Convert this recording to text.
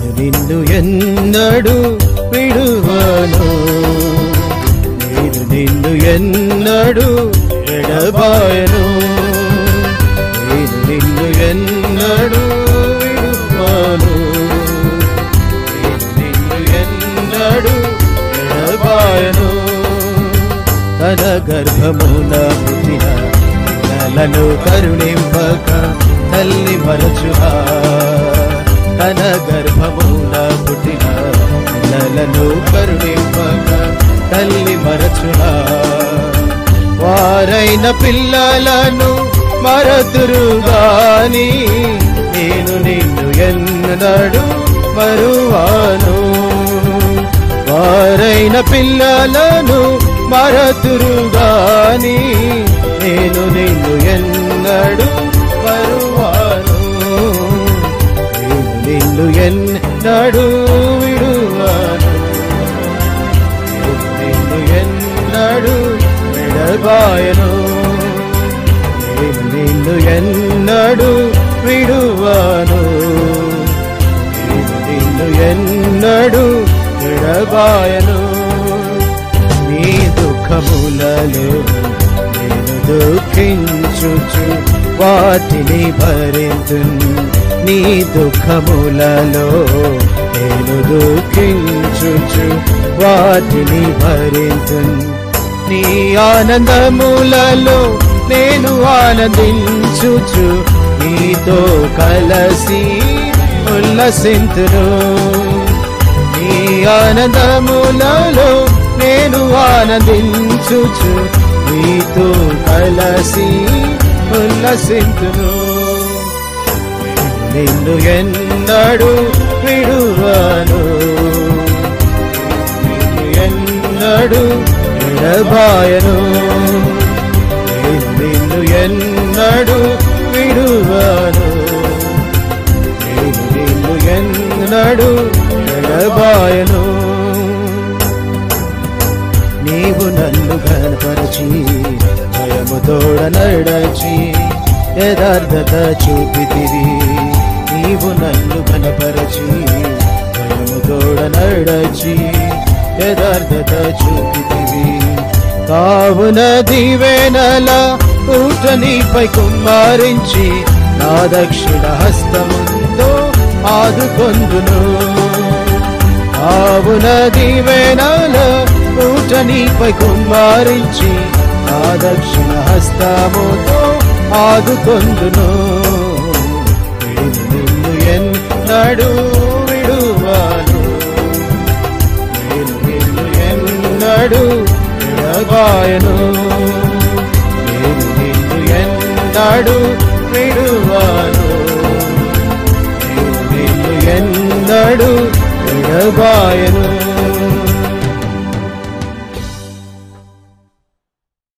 నేను నిన్ను ఎన్నడూ విడువను, నేను నిన్ను ఎన్నడూ ఎడబాయను, నేను నిన్ను ఎన్నడూ విడువను, నేను నిన్ను ఎన్నడూ ఎడబాయను. తన గర్భమున పుట్టిన పిల్లలను కరుణింపక తల్లి మరచునా, తన గర్భమున పుట్టిన పిల్లలను కరుణింపక తల్లి మరచునా. వారైన పిల్లలను మరతురు గాని నేను నిన్ను ఎన్నడూ మరువాను, వారైన పిల్లలను మరతురు గాని నేను నిన్ను ఎన్నడూ మరువాను, నేను నిన్ను ఎన్నడూ విడువాను, నేను నిన్ను ఎన్నడూ ఎడబాయను, నేను నిన్ను ఎన్నడూ విడువాను, నేను నిన్ను ఎన్నడూ ఎడబాయను. నీ దుఃఖములలో నేను దుఃఖించుచు వాటిని భరింతును, నీ దుఃఖములలో నేను దుఃఖించుచు వాటిని భరింతును, నీ ఆనందములలో నేను ఆనందించుచు నీతో కలసి ఉల్లసింతును, నీ ఆనందములలో నేను ఆనందించుచు నీతో కలసి ఉల్లసింతును. నిన్ను ఎన్నడూ విడువను, నిన్ను ఎన్నడూ ఎడబాయను, నేను నిన్ను ఎన్నడూ విడువను, నేను నిన్ను ఎన్నడూ ఎడబాయను. నీవు నన్ను ఘనపరచి భయముతోడ నడచి యథార్థత చూపితివి, నీవు నన్ను ఘనపరచి భయముతోడ నడచి యథార్థత చూపితివి. కావున దీవెనల ఊట నీపై కుమ్మరించి నా దక్షిణ హస్తముతో ఆదుకొందును, కావున దీవెనల ఊట నీపై కుమ్మరించి నా దక్షిణ హస్తముతో ఆదుకొందును, నేను నిన్ను ఎన్నడూ విడువను, నేను నిన్ను ఎన్నడూ ఎడబాయను, నేను నిన్ను ఎన్నడూ విడువను, నేను నిన్ను ఎన్నడూ ఎడబాయను.